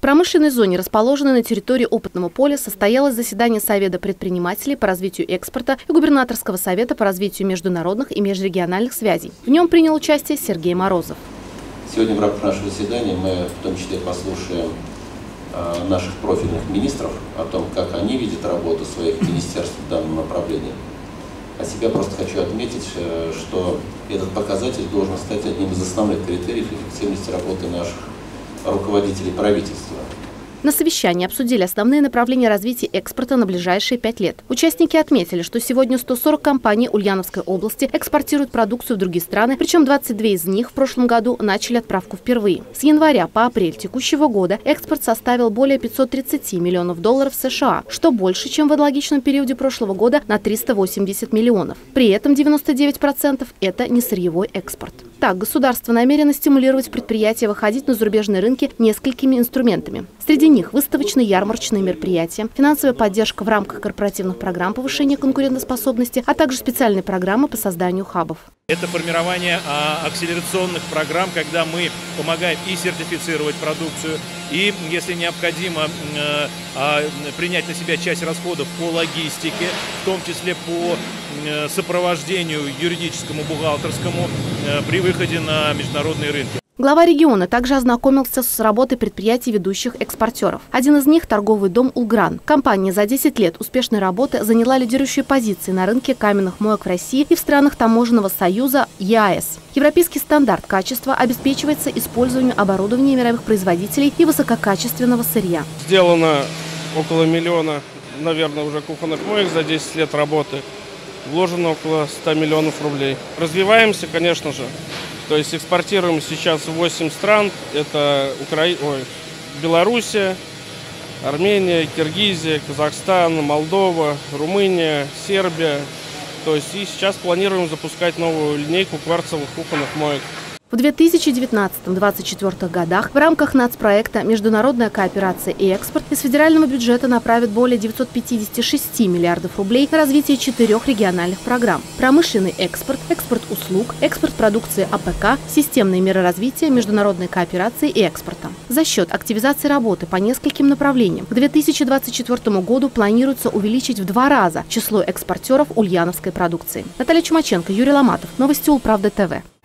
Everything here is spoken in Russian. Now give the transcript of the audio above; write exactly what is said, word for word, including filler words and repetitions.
промышленной зоне, расположенной на территории опытного поля, состоялось заседание Совета предпринимателей по развитию экспорта и Губернаторского совета по развитию международных и межрегиональных связей. В нем принял участие Сергей Морозов. Сегодня в рамках нашего заседания мы в том числе послушаем э, наших профильных министров о том, как они видят работу своих министерств в данном направлении. От себя просто хочу отметить, э, что этот показатель должен стать одним из основных критериев эффективности работы наших руководителей правительства. На совещании обсудили основные направления развития экспорта на ближайшие пять лет. Участники отметили, что сегодня сто сорок компаний Ульяновской области экспортируют продукцию в другие страны, причем двадцать две из них в прошлом году начали отправку впервые. С января по апрель текущего года экспорт составил более пятисот тридцати миллионов долларов США, что больше, чем в аналогичном периоде прошлого года на триста восемьдесят миллионов. При этом девяносто девять процентов – это несырьевой экспорт. Так, государство намерено стимулировать предприятия выходить на зарубежные рынки несколькими инструментами. Среди них выставочные ярмарочные мероприятия, финансовая поддержка в рамках корпоративных программ повышения конкурентоспособности, а также специальные программы по созданию хабов. Это формирование а, акселерационных программ, когда мы помогаем и сертифицировать продукцию, и, если необходимо, э, э, принять на себя часть расходов по логистике, в том числе по э, сопровождению юридическому, бухгалтерскому э, при выходе на международные рынки. Глава региона также ознакомился с работой предприятий ведущих экспортеров. Один из них – торговый дом «Улгран». Компания за десять лет успешной работы заняла лидирующие позиции на рынке каменных моек в России и в странах Таможенного союза ЕАЭС. Европейский стандарт качества обеспечивается использованием оборудования мировых производителей и высококачественного сырья. Сделано около миллиона, наверное, уже кухонных моек за десять лет работы. Вложено около ста миллионов рублей. Развиваемся, конечно же. То есть экспортируем сейчас в восемь стран. Это Укра... Ой, Белоруссия, Армения, Киргизия, Казахстан, Молдова, Румыния, Сербия. То есть и сейчас планируем запускать новую линейку кварцевых кухонных моек. В две тысячи девятнадцатом — две тысячи двадцать четвёртом годах в рамках нацпроекта «Международная кооперация и экспорт» из федерального бюджета направят более девятисот пятидесяти шести миллиардов рублей на развитие четырех региональных программ: промышленный экспорт, экспорт услуг, экспорт продукции АПК, системные меры развития, международной кооперации и экспорта. За счет активизации работы по нескольким направлениям к две тысячи двадцать четвёртому году планируется увеличить в два раза число экспортеров ульяновской продукции. Наталья Чумаченко, Юрий Ломатов. Новости Улправды ТВ.